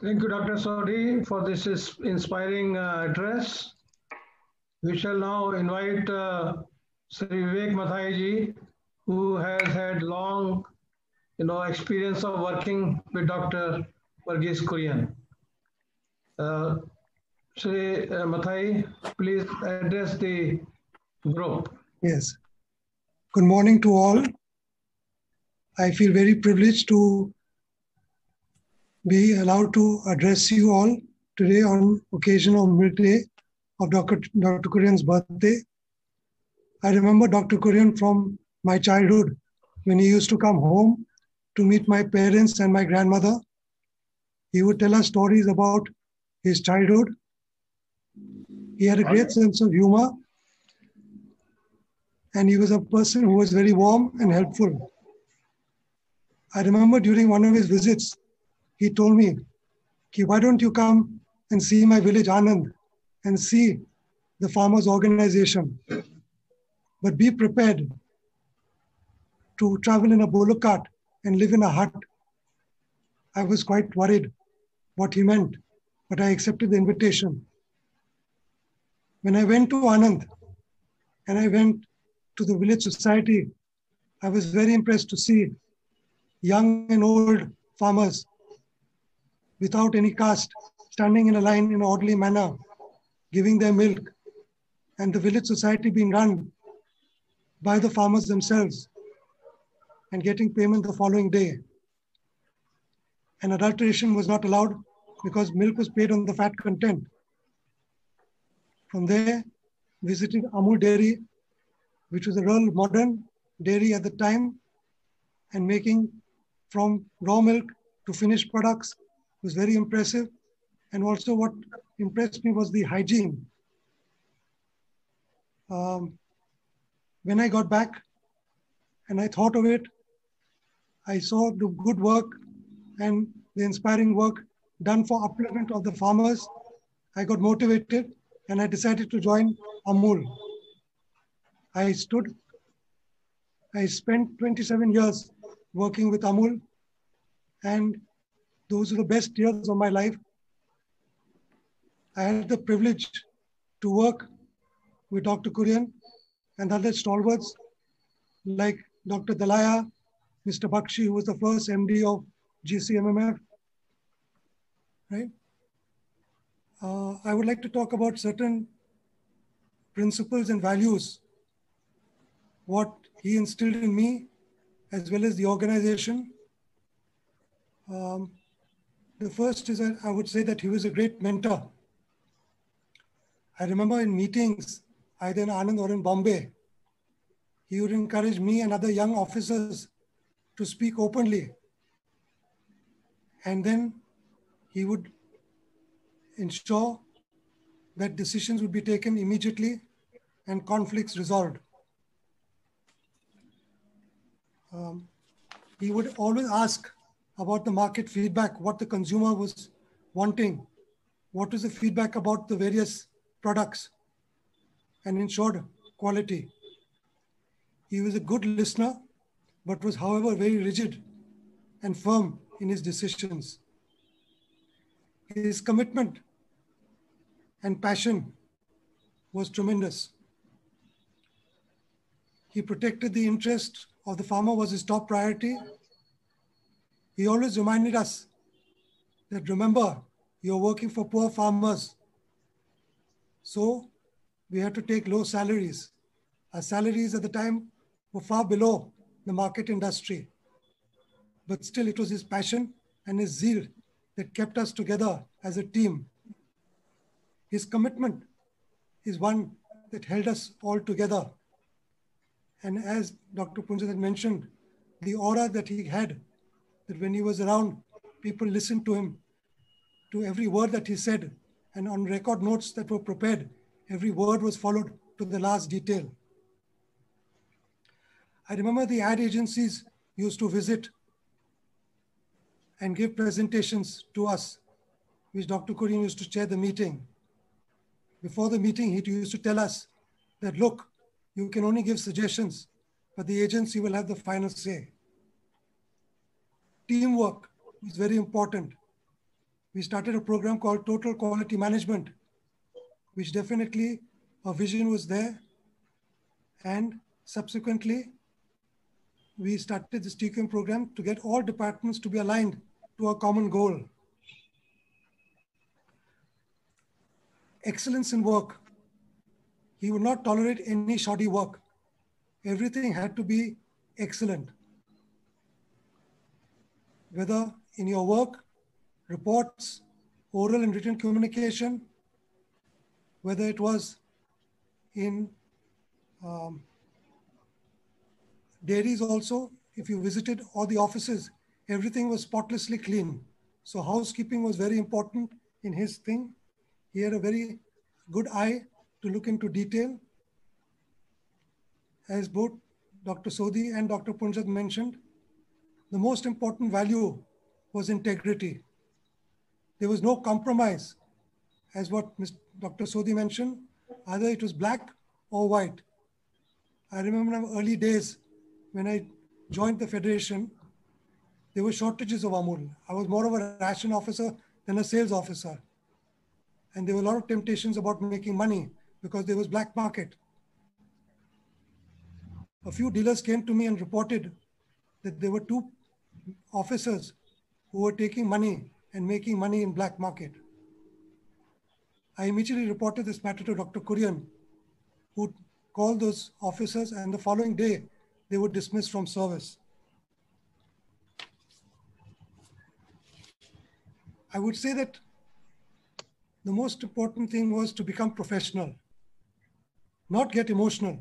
Thank you, Dr. Sodhi, for this inspiring address. We shall now invite Sri Vivek Mathai ji, who has had long, experience of working with Dr. Varghese Kurian. Sri Mathai, please address the group. Yes. Good morning to all. I feel very privileged to be allowed to address you all today on occasion of Milk Day of Dr. Kurian's birthday. I remember Dr. Kurian from my childhood when he used to come home to meet my parents and my grandmother. He would tell us stories about his childhood. He had a great sense of humor, and he was a person who was very warm and helpful. I remember during one of his visits, he told me, why don't you come and see my village Anand and see the farmers' organization, but be prepared to travel in a bullock cart and live in a hut. I was quite worried what he meant, but I accepted the invitation. When I went to Anand and I went to the village society, I was very impressed to see young and old farmers without any caste standing in a line in an orderly manner, giving their milk, and the village society being run by the farmers themselves and getting payment the following day. And adulteration was not allowed because milk was paid on the fat content. From there, visited Amul Dairy, which was a real modern dairy at the time, and making from raw milk to finished products was very impressive. And also what impressed me was the hygiene. When I got back and I thought of it, I saw the good work and the inspiring work done for upliftment of the farmers. I got motivated and I decided to join Amul. I spent 27 years working with Amul, and those are the best years of my life. I had the privilege to work with Dr. Kurian and other stalwarts like Dr. Dalaya, Mr. Bakshi, who was the first MD of GCMMF. Right? I would like to talk about certain principles and values, what he instilled in me, as well as the organization. The first is that I would say that he was a great mentor. I remember in meetings, either in Anand or in Bombay, he would encourage me and other young officers to speak openly. And then he would ensure that decisions would be taken immediately and conflicts resolved. He would always ask about the market feedback, what the consumer was wanting, what was the feedback about the various products, and ensured quality. He was a good listener, but was, however, very rigid and firm in his decisions. His commitment and passion was tremendous. He protected the interest of the farmer was his top priority. He always reminded us that, remember, you're working for poor farmers. So we had to take low salaries. Our salaries at the time were far below the market industry. But still it was his passion and his zeal that kept us together as a team. His commitment is one that held us all together. And as Dr. Punjat had mentioned, the aura that he had, that when he was around, people listened to him, to every word that he said, and on record notes that were prepared, every word was followed to the last detail. I remember the ad agencies used to visit and give presentations to us, which Dr. Kurian used to chair the meeting. Before the meeting, he used to tell us that, look, you can only give suggestions, but the agency will have the final say. Teamwork is very important. we started a program called Total Quality Management, which definitely a vision was there. And subsequently, we started this TQM program to get all departments to be aligned to a common goal. Excellence in work. He would not tolerate any shoddy work. Everything had to be excellent. Whether in your work, reports, oral and written communication, whether it was in dairies also, if you visited all the offices, everything was spotlessly clean. So housekeeping was very important in his thing. He had a very good eye to look into detail. As both Dr. Sodhi and Dr. Punjat mentioned, the most important value was integrity. There was no compromise, as what Dr. Sodhi mentioned, either it was black or white. I remember in early days when I joined the Federation, there were shortages of Amul. I was more of a ration officer than a sales officer. And there were a lot of temptations about making money because there was black market. A few dealers came to me and reported that there were 2 officers who were taking money and making money in black market. I immediately reported this matter to Dr. Kurian, who called those officers, and the following day, they were dismissed from service. I would say that the most important thing was to become professional, not get emotional.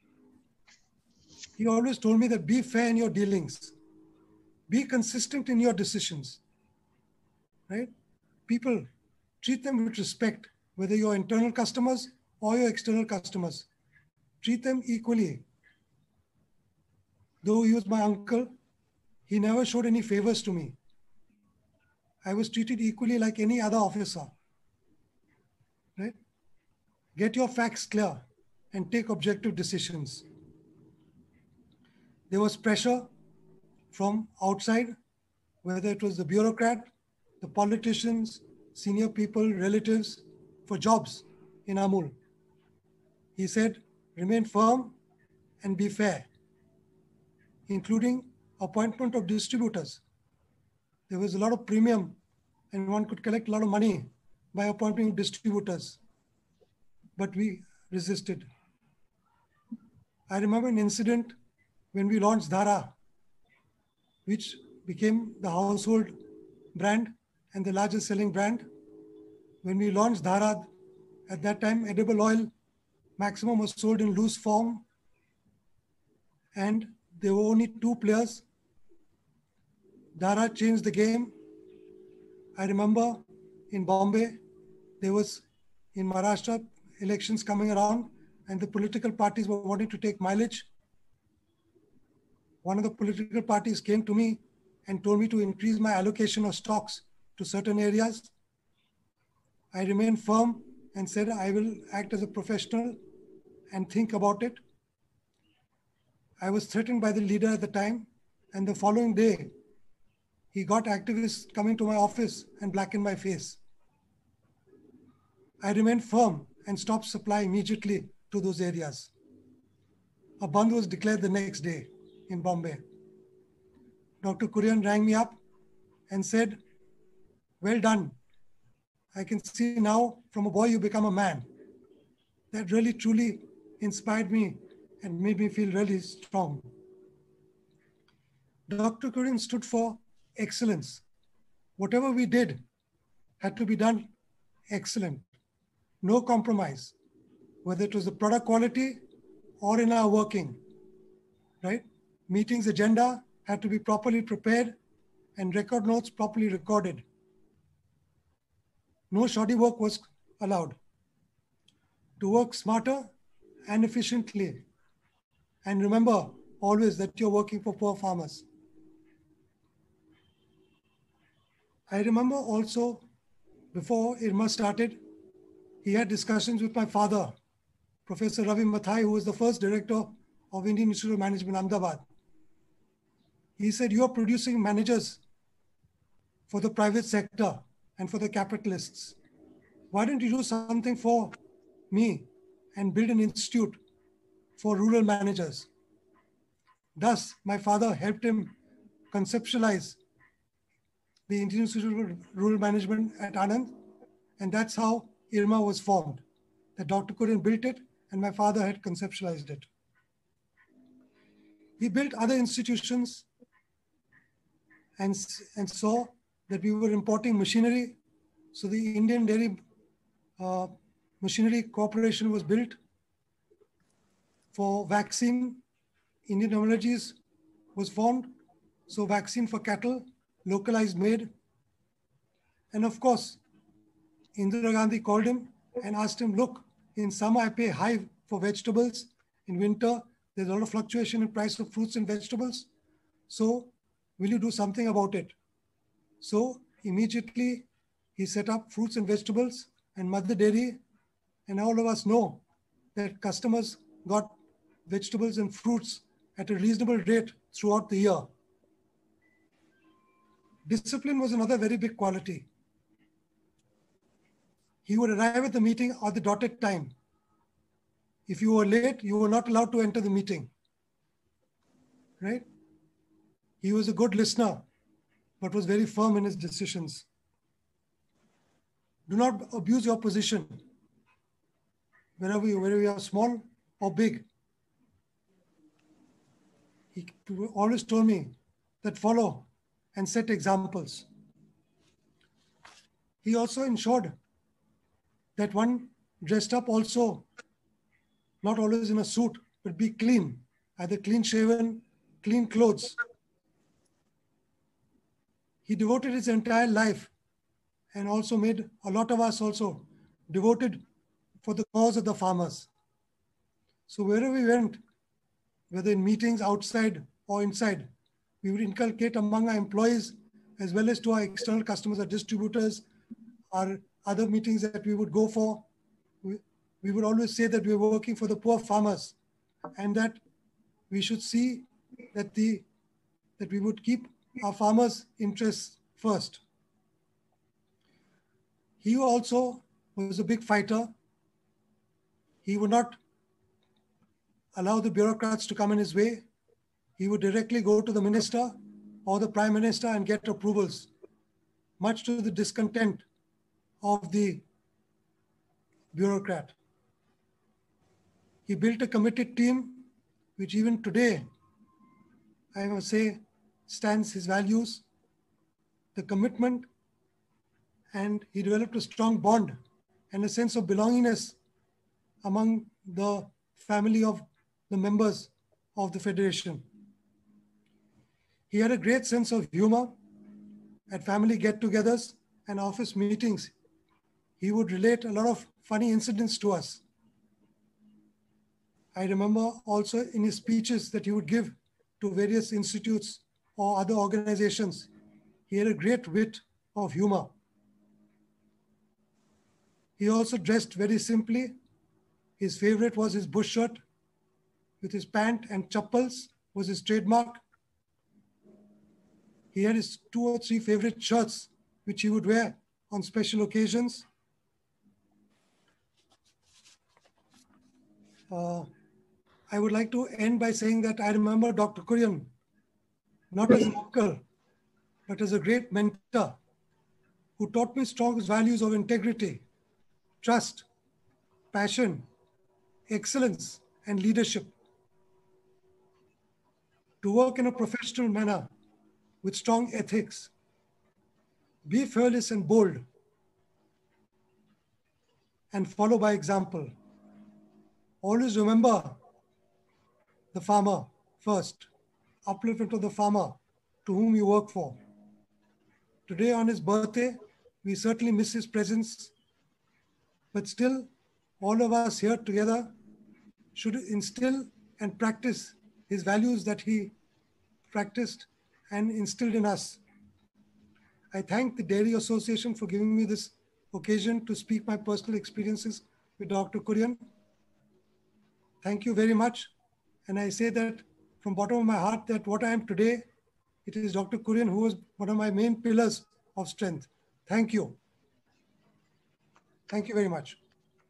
He always told me that be fair in your dealings, be consistent in your decisions, right? People, treat them with respect, whether you're internal customers or your external customers. Treat them equally. Though he was my uncle, he never showed any favors to me. I was treated equally like any other officer, right? Get your facts clear and take objective decisions. There was pressure from outside, whether it was the bureaucrat, the politicians, senior people, relatives, for jobs in Amul. He said, remain firm and be fair, including appointment of distributors. There was a lot of premium and one could collect a lot of money by appointing distributors, but we resisted. I remember an incident when we launched Dhara, which became the household brand and the largest selling brand. When we launched Dhara, at that time, edible oil maximum was sold in loose form, and there were only 2 players. Dhara changed the game. I remember in Bombay, there was in Maharashtra elections coming around, and the political parties were wanting to take mileage. One of the political parties came to me and told me to increase my allocation of stocks to certain areas. I remained firm and said I will act as a professional and think about it. I was threatened by the leader at the time, and the following day, he got activists coming to my office and blackened my face. I remained firm and stopped supply immediately to those areas. A bandh was declared the next day in Bombay. Dr. Kurian rang me up and said, well done. I can see now from a boy you become a man. That really truly inspired me and made me feel really strong. Dr. Kurian stood for excellence. Whatever we did had to be done excellent. No compromise, whether it was the product quality or in our working, right? Meetings agenda had to be properly prepared and record notes properly recorded. No shoddy work was allowed. To work smarter and efficiently. And remember always that you're working for poor farmers. I remember also before IRMA started, he had discussions with my father, Professor Ravi Mathai, who was the first director of Indian Institute of Management, Ahmedabad. He said, you are producing managers for the private sector and for the capitalists. Why don't you do something for me and build an institute for rural managers? Thus, my father helped him conceptualize the Indian Institute of Rural Management at Anand, and that's how IRMA was formed. That Dr. Kurian built it, and my father had conceptualized it. He built other institutions and saw that we were importing machinery. So the Indian Dairy Machinery Corporation was built for vaccine. Indian Technologies was formed. So vaccine for cattle, localized made. And of course, Indira Gandhi called him and asked him, look, in summer I pay high for vegetables. In winter, there's a lot of fluctuation in price of fruits and vegetables. So will you do something about it? So immediately he set up fruits and vegetables and Mother Dairy. And all of us know that customers got vegetables and fruits at a reasonable rate throughout the year. Discipline was another very big quality. He would arrive at the meeting at the dotted time. If you were late, you were not allowed to enter the meeting, right? He was a good listener, but was very firm in his decisions. Do not abuse your position, whether we are small or big. He always told me that follow and set examples. He also ensured that one dressed up also, not always in a suit, but be clean, either clean shaven, clean clothes. He devoted his entire life and also made a lot of us also devoted for the cause of the farmers. So wherever we went, whether in meetings outside or inside, we would inculcate among our employees as well as to our external customers, our distributors, our other meetings that we would go for. We would always say that we were working for the poor farmers and that we should see that we would keep our farmers' interests first. He also was a big fighter. He would not allow the bureaucrats to come in his way. He would directly go to the minister or the prime minister and get approvals, much to the discontent of the bureaucrat. He built a committed team, which even today, I must say, stands his values, the commitment, and he developed a strong bond and a sense of belongingness among the family of the members of the Federation. He had a great sense of humor at family get-togethers and office meetings. He would relate a lot of funny incidents to us. I remember also in his speeches that he would give to various institutes or other organizations, he had a great wit of humor. He also dressed very simply. His favorite was his bush shirt with his pant and chappals was his trademark. He had his 2 or 3 favorite shirts, which he would wear on special occasions. I would like to end by saying that I remember Dr. Kurian, not as an uncle, but as a great mentor who taught me strong values of integrity, trust, passion, excellence, and leadership. To work in a professional manner with strong ethics, be fearless and bold, and follow by example. Always remember the farmer first, upliftment of the farmer to whom you work for. Today on his birthday, we certainly miss his presence, but still all of us here together should instill and practice his values that he practiced and instilled in us. I thank the Dairy Association for giving me this occasion to speak my personal experiences with Dr. Kurian. Thank you very much. And I say that from bottom of my heart that what I am today, it is Dr. Kurian who was one of my main pillars of strength. Thank you. Thank you very much.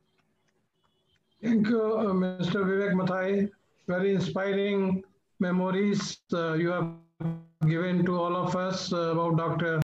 Thank you, Mr. Vivek Mathai. Very inspiring memories you have given to all of us about Dr.